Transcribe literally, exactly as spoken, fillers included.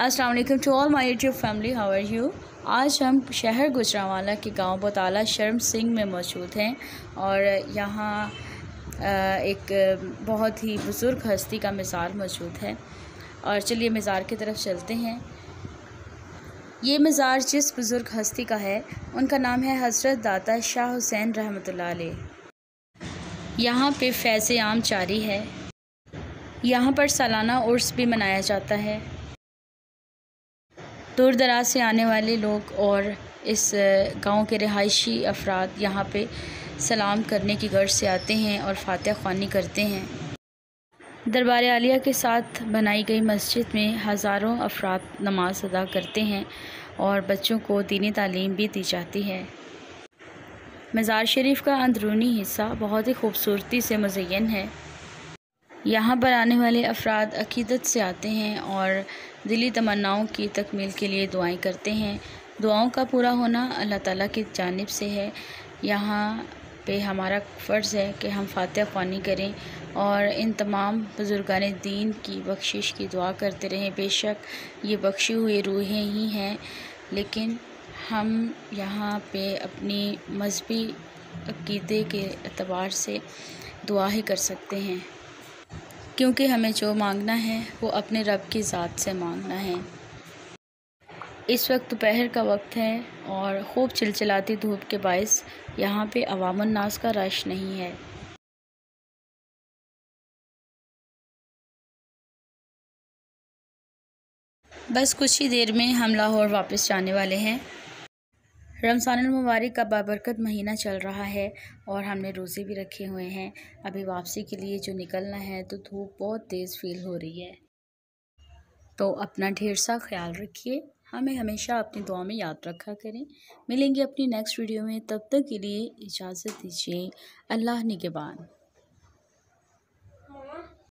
अस्सलाम वालेकुम to all my YouTube family, how are you. आज हम शहर गुजरांवाला के गांव बोताला शर्म सिंह में मौजूद हैं और यहाँ एक बहुत ही बुज़ुर्ग हस्ती का मज़ार मौजूद है और चलिए मज़ार की तरफ चलते हैं। ये मज़ार जिस बुज़ुर्ग हस्ती का है उनका नाम है हज़रत दाता शाह हुसैन रहमतुल्लाह अलैह। यहाँ पे फैज़ आम जारी है। यहाँ पर सालाना उर्स भी मनाया जाता है। दूर दराज से आने वाले लोग और इस गांव के रिहायशी अफराद यहाँ पे सलाम करने की गर्ज से आते हैं और फातिहा ख़्वानी करते हैं। दरबार आलिया के साथ बनाई गई मस्जिद में हज़ारों अफराद नमाज अदा करते हैं और बच्चों को दीनी तालीम भी दी जाती है। मज़ार शरीफ का अंदरूनी हिस्सा बहुत ही खूबसूरती से मुज़य्यन है। यहाँ पर आने वाले अफराद अक़ीदत से आते हैं और दिली तमन्नाओं की तकमील के लिए दुआएं करते हैं। दुआओं का पूरा होना अल्लाह ताला की जानिब से है। यहाँ पे हमारा फ़र्ज़ है कि हम फातिहा ख़्वानी करें और इन तमाम बुज़ुर्गान दीन की बख्शिश की दुआ करते रहें। बेशक ये बख्शी हुई रूहें ही हैं, लेकिन हम यहाँ पे अपनी मज़हबी अक़ीदे के एतबार से दुआ ही कर सकते हैं, क्योंकि हमें जो मांगना है वो अपने रब की ज़ात से मांगना है। इस वक्त दोपहर का वक्त है और खूब चिलचिलाती धूप के बायस यहाँ पे अवामुन नास का रश नहीं है। बस कुछ ही देर में हम लाहौर वापस जाने वाले हैं। रमज़ानुल मुबारक का बाबरकत महीना चल रहा है और हमने रोज़े भी रखे हुए हैं। अभी वापसी के लिए जो निकलना है तो धूप बहुत तेज़ फील हो रही है, तो अपना ढेर सा ख्याल रखिए। हमें हमेशा अपनी दुआ में याद रखा करें। मिलेंगे अपनी नेक्स्ट वीडियो में, तब तक के लिए इजाज़त दीजिए। अल्लाह निगहबान।